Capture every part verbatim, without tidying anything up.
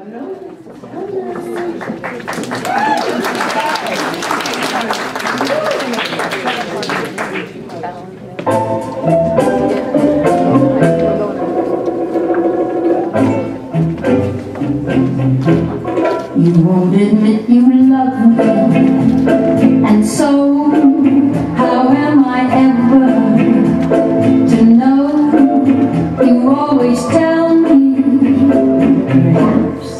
You won't admit you love me, and so how am I ever to know? You always tell me, perhaps,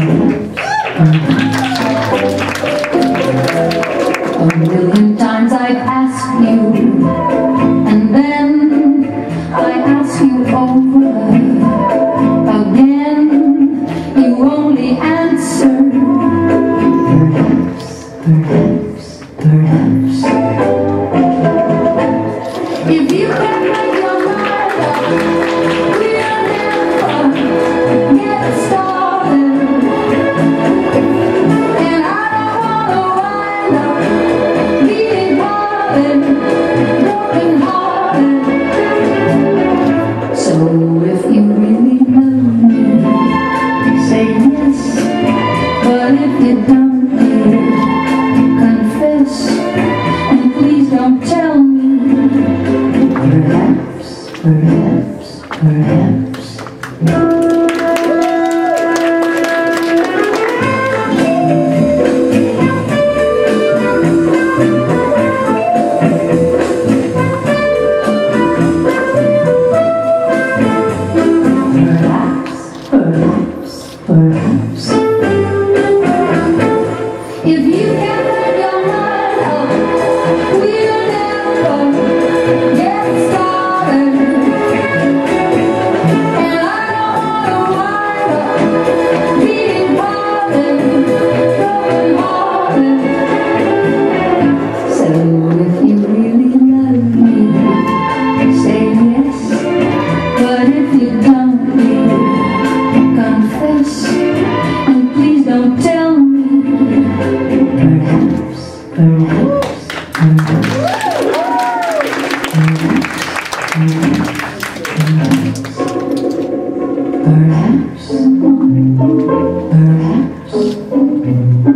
perhaps. A million times I've asked you, and then I ask you over again. You only answer, perhaps, perhaps. If you can make your mind up, we'll never get started. And I don't wanna wind up being hearted, broken hearted. So if you really love me, say yes. But if you don't, dear, confess. And please don't tell me, perhaps, perhaps, perhaps. Perhaps, perhaps. If you can make your mind up, we'll never get started. And I don't wanna wind up being bothered, broken hearted. So if you really love me, say yes. But if you don't, dear, confess. And please don't tell me, perhaps, perhaps, perhaps, perhaps, perhaps, perhaps.